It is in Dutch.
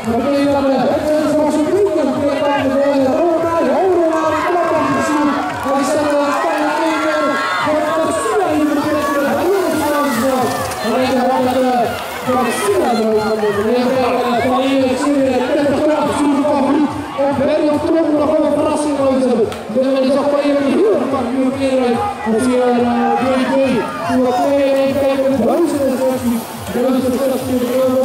Dan kun je dan het zoals een vriend, dan kun je dan de Roma, de Oroma, de Klappan zien. Dan is dat een spannende keer voor de Sina in de plek van de Hoornsland. Alleen dan wordt het voor de Sina eruit van de meneer van hier zien we de graag zien favoriet. Of Berry of Tromp nog wel een verrassing uit hebben. Dan is ook wel even heel erg van de Europeer. Dan zie je JJ, die wat 2-1 kijken met de Huizen en 16. De Huizen 16